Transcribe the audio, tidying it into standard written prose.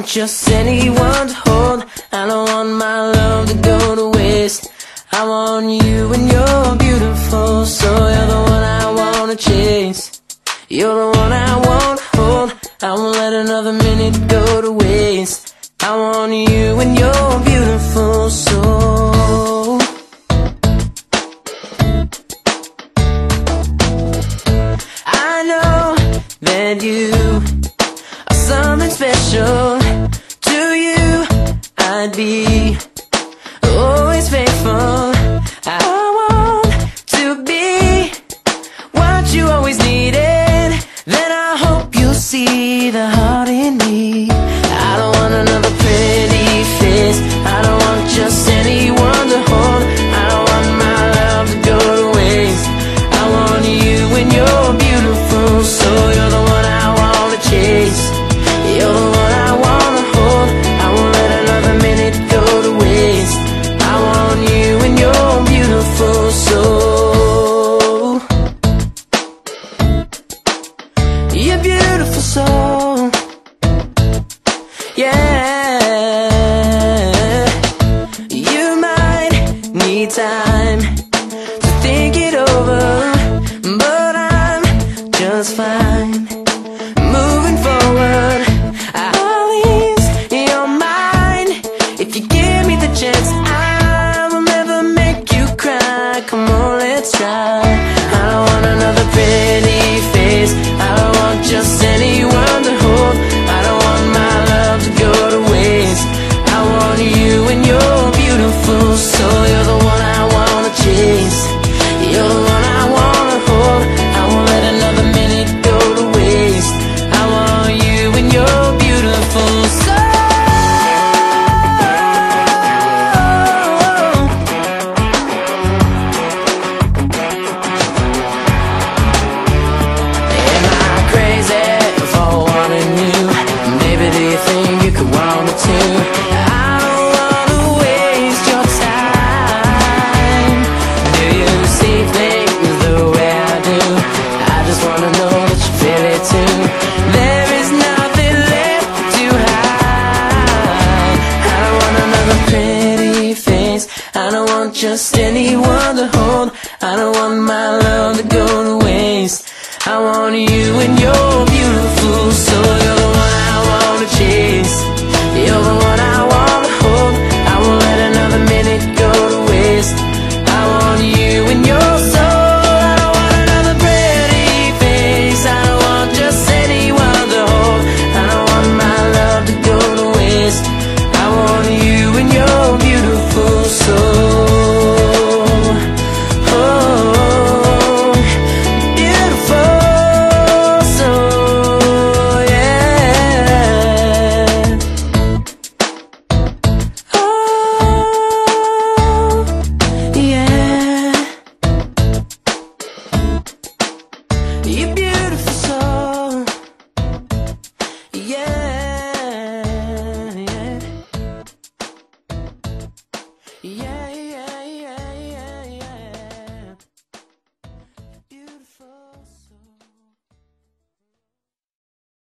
want just anyone to hold. I don't want my love to go to waste. I want you and you're beautiful, so you're the one I wanna chase. You're the one I wanna hold. I won't let another minute go to waste. I want you and you're beautiful, so I know that you are something special. To you I'd be always faithful. I want to be what you always needed. Then I hope you'll see the heart in me. I don't want another pretty face. I don't want just anyone to hold. I don't want my love to go to waste. I want you and you're beautiful, so you're the one I wanna chase. You're the one I wanna hold. I won't let another minute go to waste. I want you and you're beautiful, so you're beautiful, soul. Yeah, you might need time to think it over, but I'm just fine moving forward. I'll ease your mind if you give me the chance. I will never make you cry. Come on, let's try. I don't want another pretty face. I don't want just anyone to hold. I don't want my love to go to waste. I want you and you're beautiful, so you're the one I wanna chase. You're the one I wanna hold. I won't let another minute go to waste. I want you and you're beautiful, so just anyone to hold. I don't want my love to go to waste.